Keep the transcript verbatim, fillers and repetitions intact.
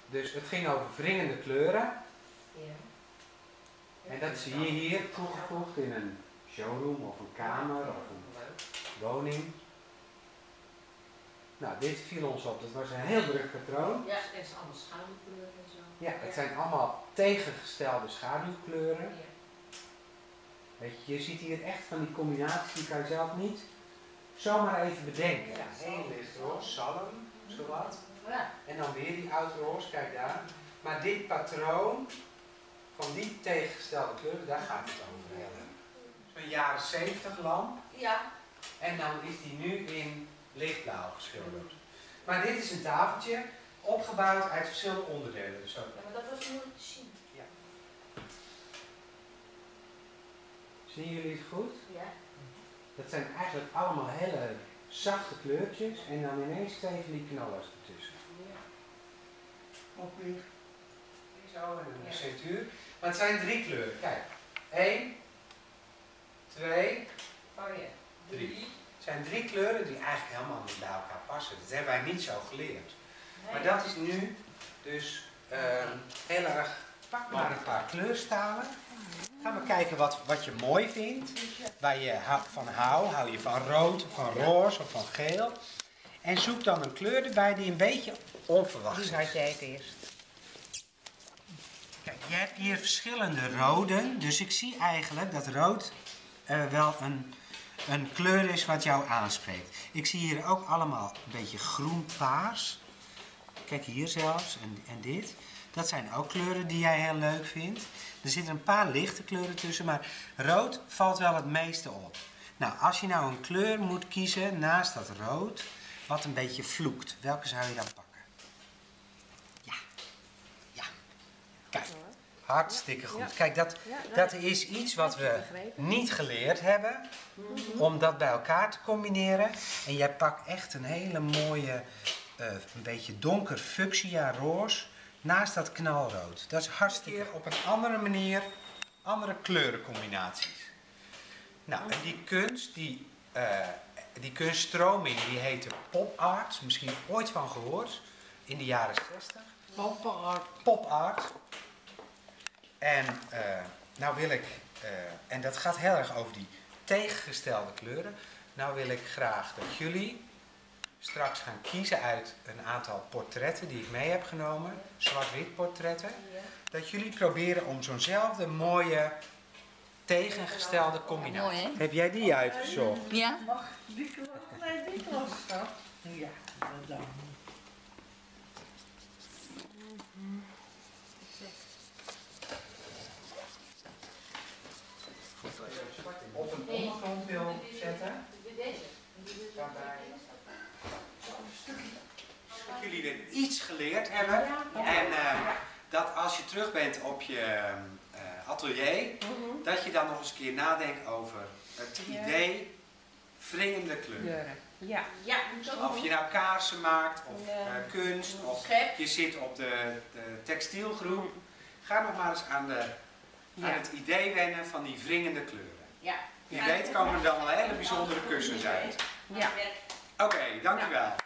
Dus het ging over wringende kleuren. Ja. En dat zie je hier toegevoegd in een showroom of een kamer of een woning. Nou, dit viel ons op. Dat was een heel druk patroon. Ja, en het is allemaal schaduwkleuren en zo. Ja, het zijn allemaal tegengestelde schaduwkleuren. Ja. Weet je, je ziet hier echt van die combinaties, die kan je zelf niet zomaar even bedenken. Ja, heel licht roze, zalm, zowat. Ja. En dan weer die oud roze, kijk daar. Maar dit patroon van die tegengestelde kleuren, daar gaat het over hebben. Zo'n jaren zeventig lamp. Ja. En dan is die nu in lichtblauw geschilderd. Maar dit is een tafeltje, opgebouwd uit verschillende onderdelen. Dus ook. Ja, maar dat was moeilijk te zien. Ja. Zien jullie het goed? Ja. Dat zijn eigenlijk allemaal hele zachte kleurtjes en dan ineens twee van die knallers ertussen. Ja. Ook weer. Zo en een centuur. Maar het zijn drie kleuren. Kijk. één, twee, Oh ja. drie. Het zijn drie kleuren die eigenlijk helemaal niet bij elkaar passen. Dat hebben wij niet zo geleerd. Nee. Maar dat is nu dus uh, heel erg. Pak maar een paar kleurstalen. Ga maar kijken wat, wat je mooi vindt. Waar je van houdt. Hou je van rood, van roze of van geel. En zoek dan een kleur erbij die een beetje onverwacht is. Die had jij het eerst. Kijk, je hebt hier verschillende roden. Dus ik zie eigenlijk dat rood uh, wel een, een kleur is wat jou aanspreekt. Ik zie hier ook allemaal een beetje groen-paars. Kijk hier zelfs en, en dit. Dat zijn ook kleuren die jij heel leuk vindt. Er zitten een paar lichte kleuren tussen, maar rood valt wel het meeste op. Nou, als je nou een kleur moet kiezen naast dat rood, wat een beetje vloekt, welke zou je dan pakken? Ja. Ja. Kijk, hartstikke goed. Kijk, dat, dat is iets wat we niet geleerd hebben, om dat bij elkaar te combineren. En jij pakt echt een hele mooie, uh, een beetje donker fuchsia roze. Naast dat knalrood. Dat is hartstikke op een andere manier, andere kleurencombinaties. Nou, en die kunst, die, uh, die kunststroming, die heette pop art. Misschien ooit van gehoord. In de jaren zestig. Pop art. Pop art. En uh, nou wil ik, uh, en dat gaat heel erg over die tegengestelde kleuren. Nou wil ik graag dat jullie straks gaan kiezen uit een aantal portretten die ik mee heb genomen, zwart-wit portretten, ja. Dat jullie proberen om zo'nzelfde mooie tegengestelde combinatie. Mooi, hè? Heb jij die uitgezocht? Ja. Mag die klas? Nee, die klas. Ja, dat dan. Op een ondergrond wil zetten. Deze. Daarbij. Dat jullie weer iets geleerd hebben. En uh, dat als je terug bent op je uh, atelier, mm-hmm. dat je dan nog eens een keer nadenkt over het idee wringende kleuren. Ja. Ja. Of je nou kaarsen maakt, of uh, kunst, of Schep. je zit op de, de textielgroep. Ga nog maar eens aan, de, Ja. aan het idee wennen van die wringende kleuren. Ja. Wie weet komen er dan wel hele bijzondere kussens uit. Ja. Oké, okay, dankjewel.